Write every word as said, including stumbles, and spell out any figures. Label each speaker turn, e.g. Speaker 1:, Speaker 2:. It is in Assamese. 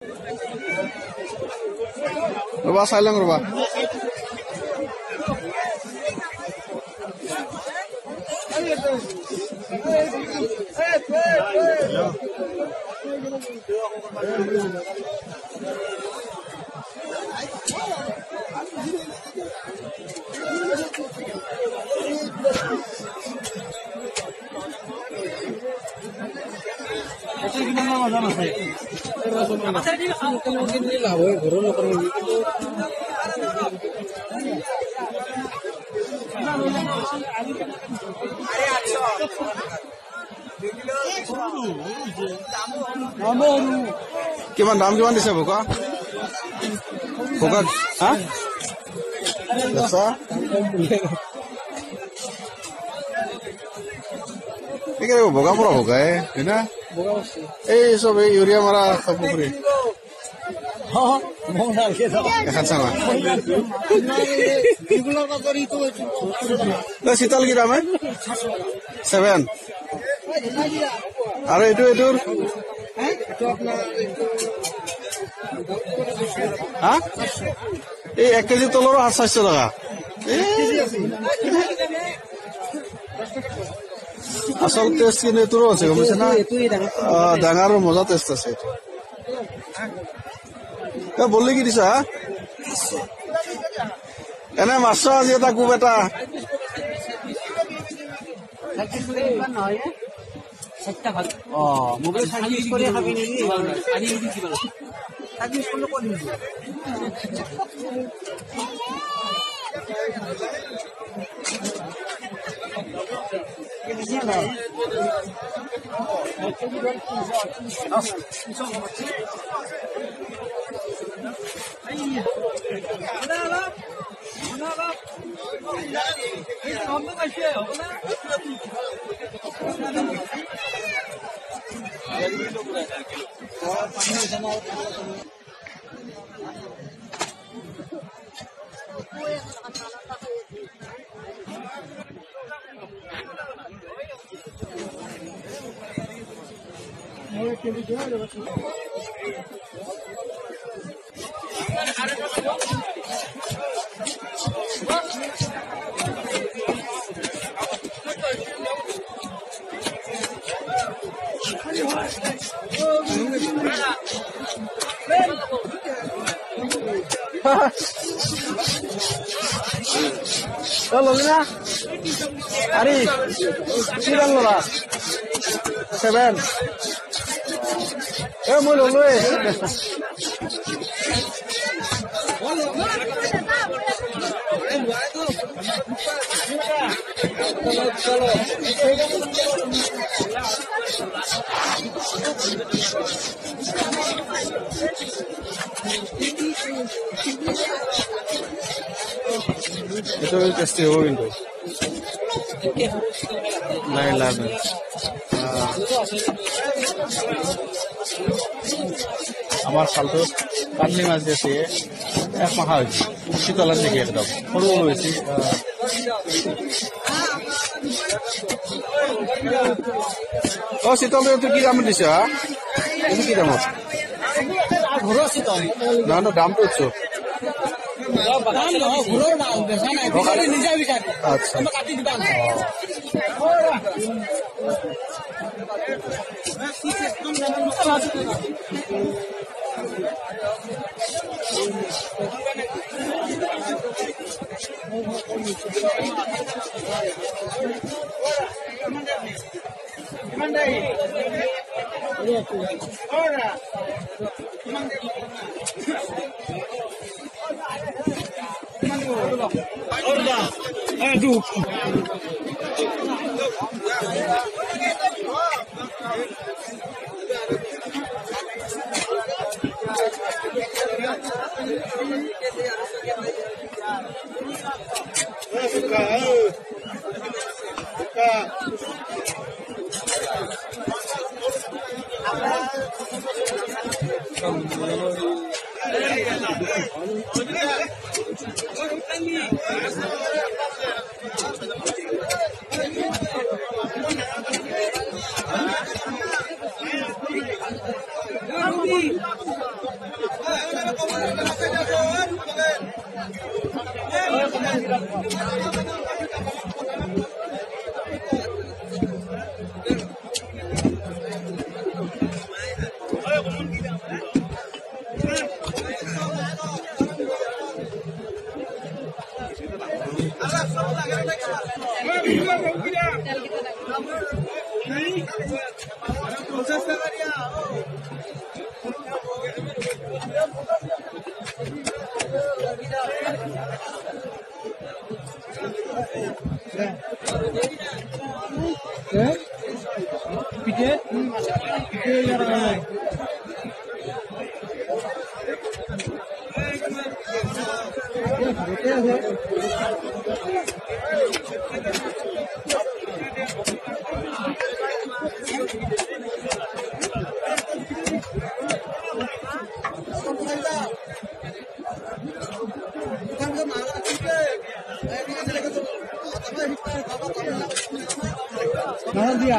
Speaker 1: ৰবা চাই লওঁ ৰবা কিমান দাম কিমান দিছে ভোকা ভোকা হা ভোগা পৰা ভোগাই হয় না এই চব এই ইউৰিয়া মাৰা পুখুৰী এখন চানা শীতল কি দাম সেভেন আৰু এইটো এইটোৰ হা এই এক কেজি তলৰো সাত চাৰিশ টকা আচল টেষ্ট কিন্তু এইটোৰো আছে গম পাইছে না ডাঙৰ মজা টেষ্ট আছে বললি কি দিছা এনে মাছ আজি এটা কোব এটা ললিনা আরে কি দাম ললা সেভেন এ মই ললোৱে itu টেস্টি হ'ব কিন্তু নাই লাভ আমার সালটো কাটলি মাছ দিয়েছে এক মাহ হয়েছে শীতলার দিকে একদম সরু হয়েছে ও শীতল তুই কি দাম দিছ তুমি কি দামত না না দামটো উঠছো আচ্ছা Aduh.
Speaker 2: পিঠে পিঠে দিয়া